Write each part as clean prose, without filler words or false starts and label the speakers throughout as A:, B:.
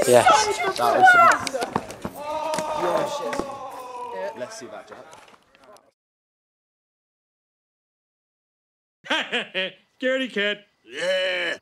A: Yeah.
B: That was some... Let's see that, Jack.
C: Scaredy cat.
B: Yeah.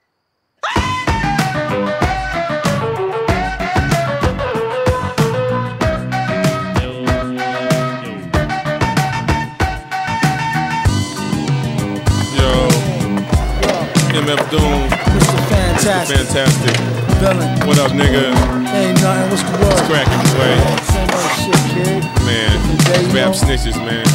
C: MF Doom.
D: Mr. Fantastic.
C: Mr. Fantastic.
D: Villain.
C: What up, nigga?
D: Ain't nothing. What's the word?
C: What's cracking, boy?
D: Same old shit, kid.
C: Man, rap snitches, man.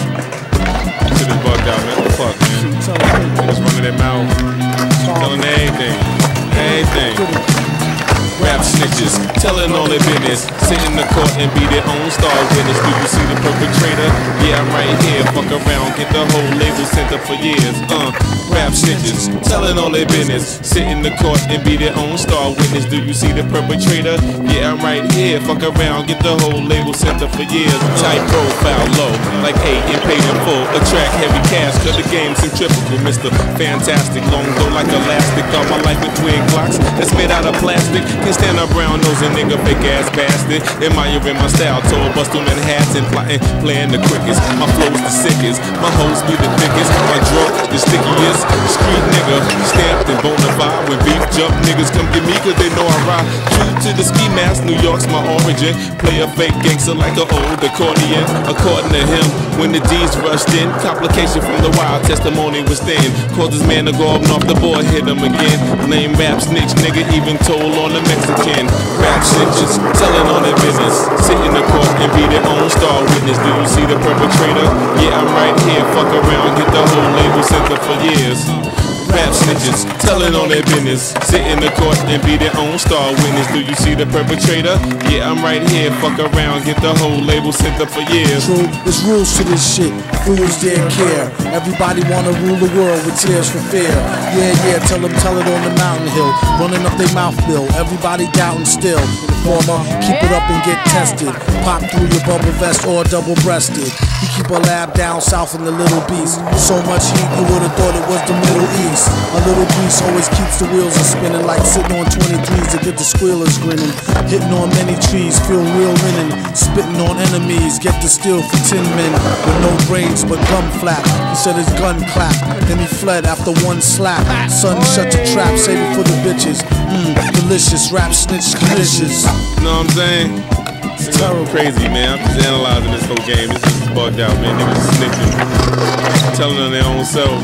C: Shit is bugged out, man. What the fuck, man? Niggas running their mouth. Telling everything. Everything. Rap snitches, telling all their business. Sit in the court and be their own star witness. Do you see the perpetrator? Yeah, I'm right here. Fuck around, get the whole label sent up for years. Rap snitches, telling all their business. Sit in the court and be their own star witness. Do you see the perpetrator? Yeah, I'm right here. Fuck around, get the whole label sent up for years. Tight profile, low, like 8 and paid in full. Attract heavy cash, cause the game's centrifugal. Mr. Fantastic, long though like elastic. All my life with twin clocks that's made out of plastic. Can't stand a brown nosing nigga, fake ass bastard. Admiring my style, tall bust through Manhattan, plotting, playing the quickest. My flow's the sickest, my hoes be the thickest. My drug, the stickiest. Street nigga, stamped and bona fide. When beef jump, niggas come get me cause they know I ride. True to the ski mask, New York's my origin. Play a fake gangster like an old accordion. According to him, when the D's rushed in, complication from the wild testimony was thin. Caused this man to go up and off the board, hit him again. Lame rap snitch nigga, even told on the Mexican. Rap snitches, telling on their business. Sit in the court and be their own star witness. Do you see the perpetrator? Yeah, I'm right here. Fuck around, get the whole label sent up for years. Rap snitches, telling on their business. Sit in the court and be their own star witness. Do you see the perpetrator? Yeah, I'm right here. Fuck around, get the whole label sent up for years.
D: True, there's rules to this shit. Fools didn't care. Everybody wanna rule the world with tears for fear. Yeah, tell it on the mountain hill. Running up their mouth bill. Everybody doubting still. Informer, keep it up and get tested. Pop through your bubble vest or double-breasted. You keep a lab down south in the Little Beast. So much heat you would've thought it was the Middle East. A little grease always keeps the wheels a spinning, like sitting on 23s to get the squealers grinning. Hitting on many trees, feel real linen. Spitting on enemies, get the steel for 10 men. With no brains but gum flap. He said his gun clapped, then he fled after one slap. Son, shut your trap, save it for the bitches. Delicious, rap snitch, delicious.
C: Know what I'm saying? It's terrible. Crazy, man. I'm just analyzing this whole game. This is bugged out, man. Niggas snitching, telling on their own self.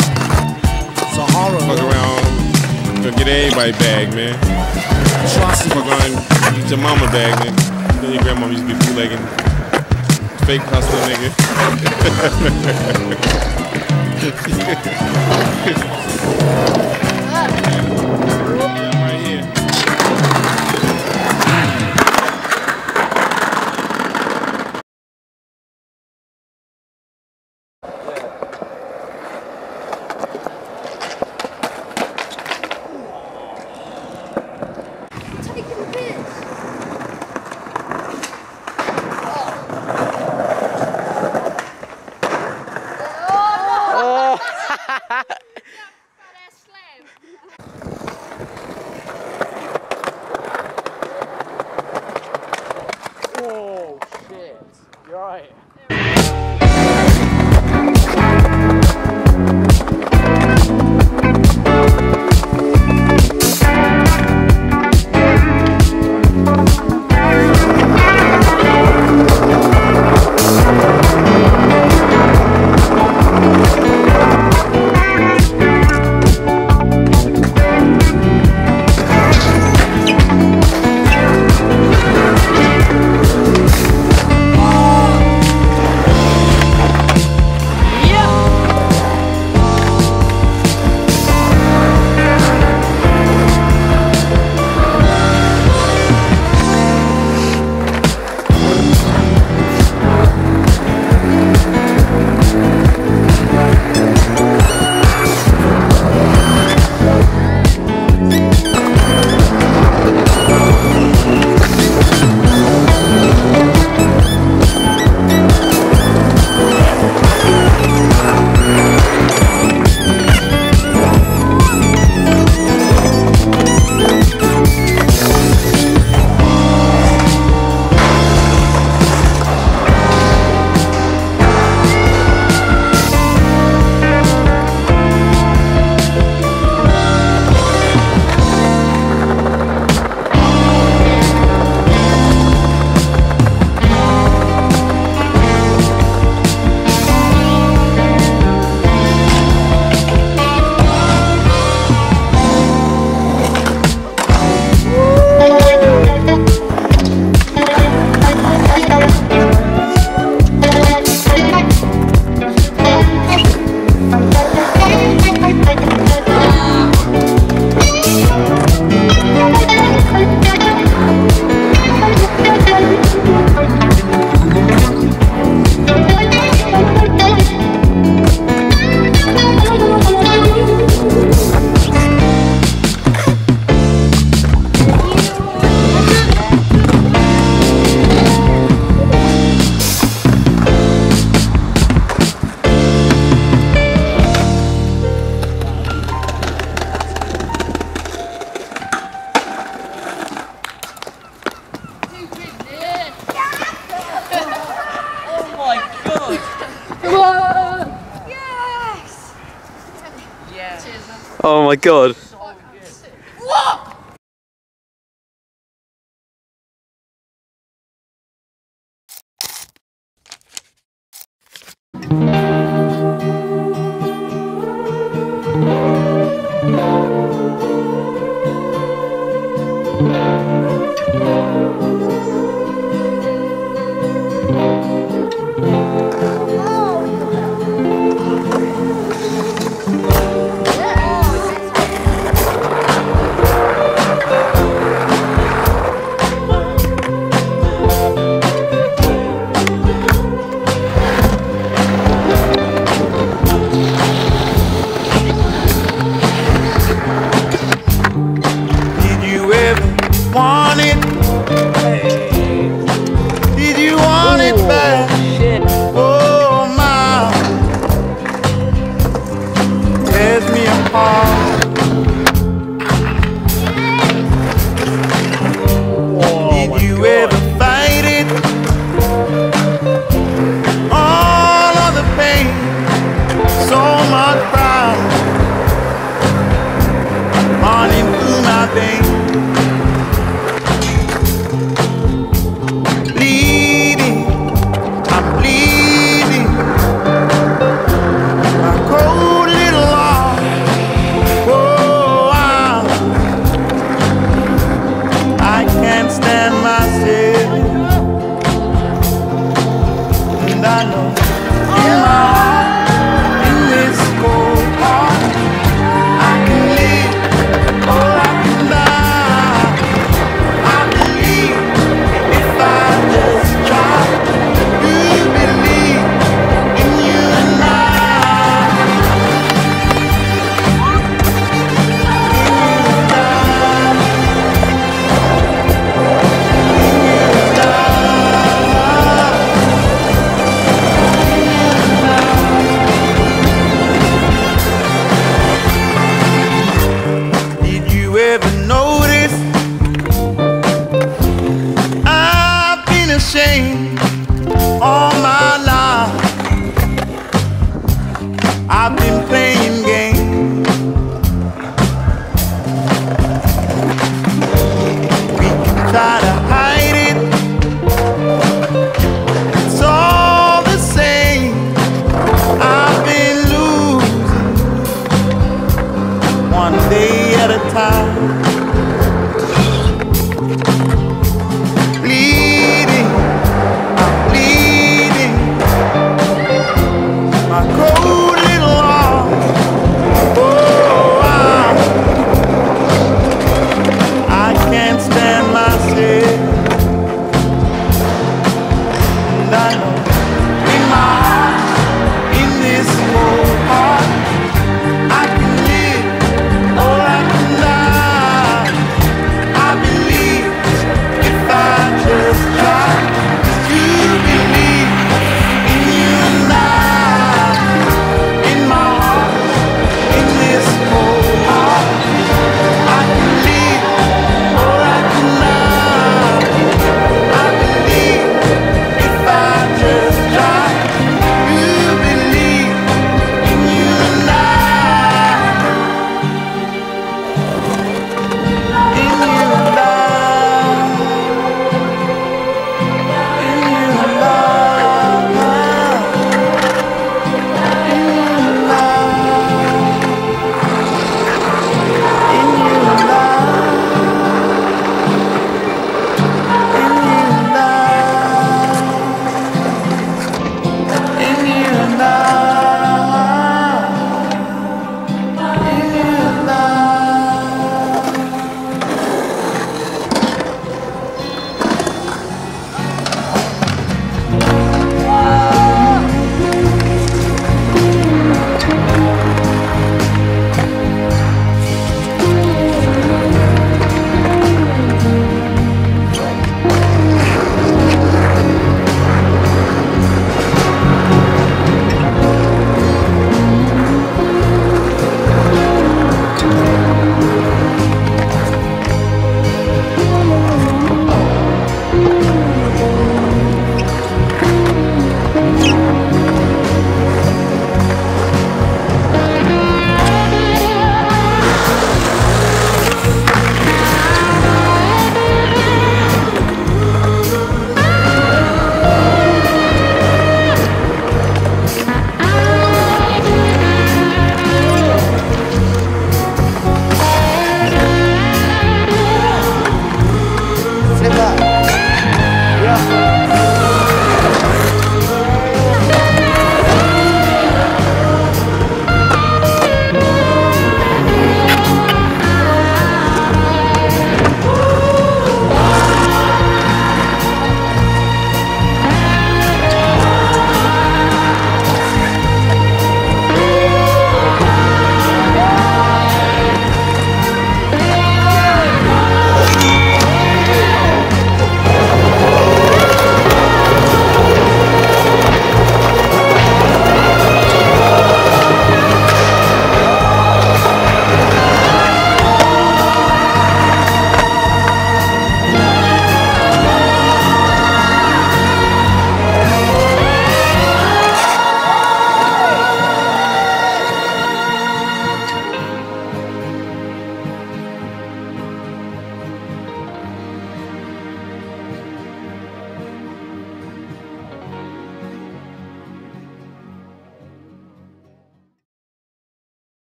D: It's a horror.
C: Fuck around, gonna get everybody bag, man. Fuck around, get your mama bag, man. You know your grandma used to be bootlegging. Fake hustler, nigga. Right here.
A: Oh my god.
E: Want it? Did you want it back? Oh my, tears me apart. Did you ever fight it? All of the pain, so much pride running through my veins. All my life I've been playing games. We can try to hide it, it's all the same. I've been losing one day at a time.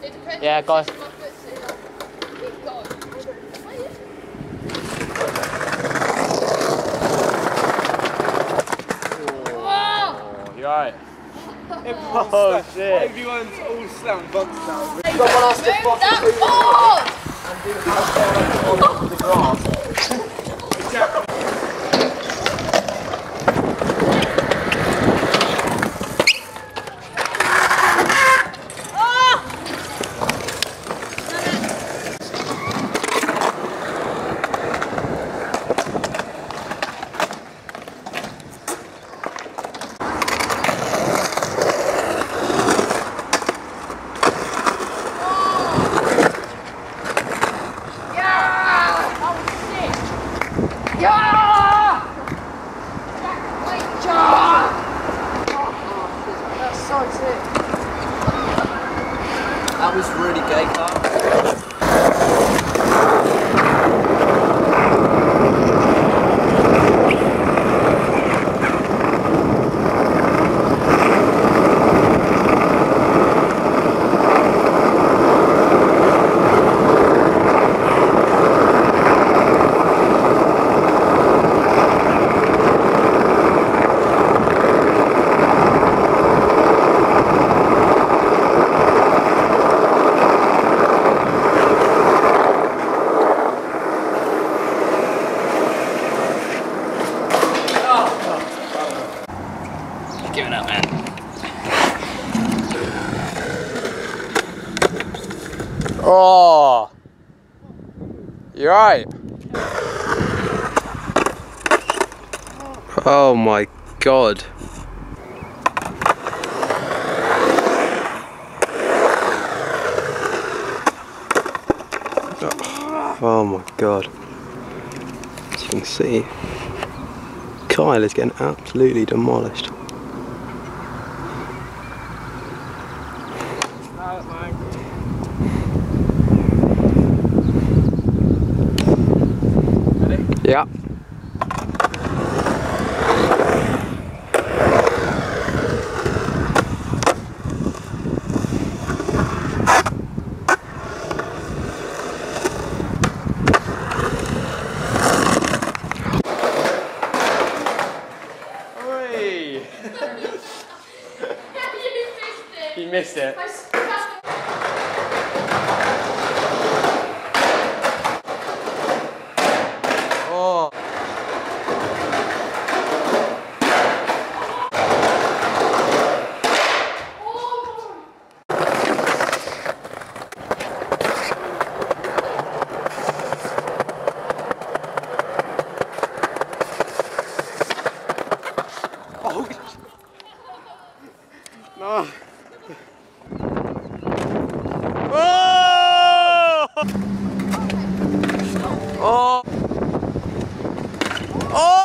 A: Yeah, guys.
B: You alright?
A: Oh shit.
B: Everyone's all slammed bugs now.
F: Someone has to fucking move
B: And do onto the grass.
F: That was really gay, Carl.
A: Give it up, man. Oh, you're right. Oh my god. Oh my god. As you can see, Kyle is getting absolutely demolished. Yeah. Oi! You missed it. Oh. No. Oh! Oh! Oh!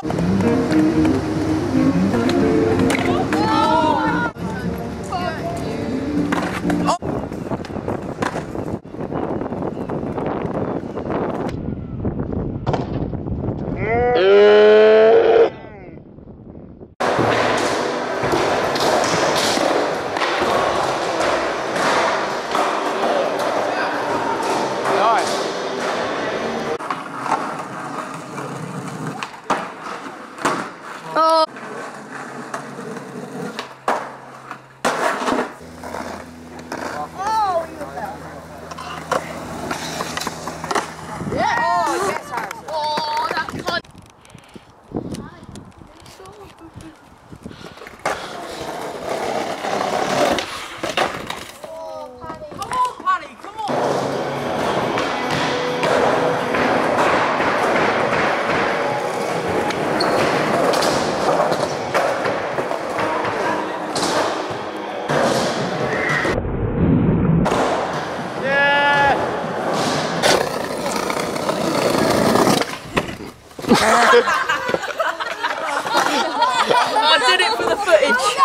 F: I did it for the footage.